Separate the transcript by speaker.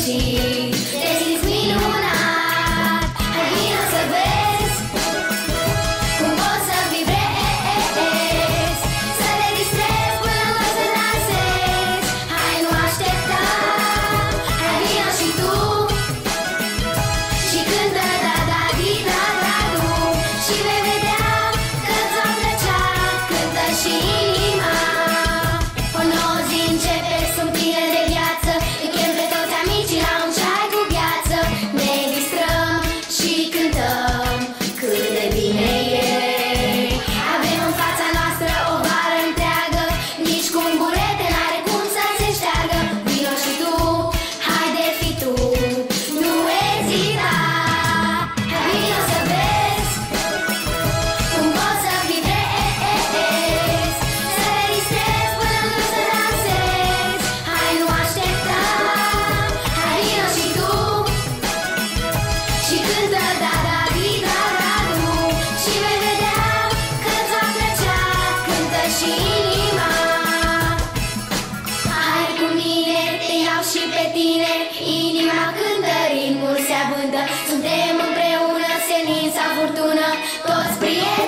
Speaker 1: fericit, te simți minunat. Hai vino să vezi cum poți să vibrezi, să te distrezi până când să dansezi. Hai, nu aștepta, hai vino și tu și cântă da-da-di-da-da-du și vei vedea că îți va plăcea, cântă și inima. O nouă zi începe, sunt pline de viață, îi chem pe toți amicii la un ceai cu gheață. Ne distrăm și cântăm cât de bine e. Avem în fața noastră o vară întreagă, nici cu un burete n-are cum să se șteargă. Vino și tu, haide fi tu, nu ezita. Hai vino să vezi cum poți să vibrezi, să te distrezi până când să dansezi. Hai, nu aștepta, hai vino și tu și cântă da-da-di-da-da-du și vei vedea că îți va plăcea, cântă și inima. Hai cu mine, te iau și pe tine, inima cântă, ritmul se avântă. Suntem împreună, senin sau furtună, toți prieteni.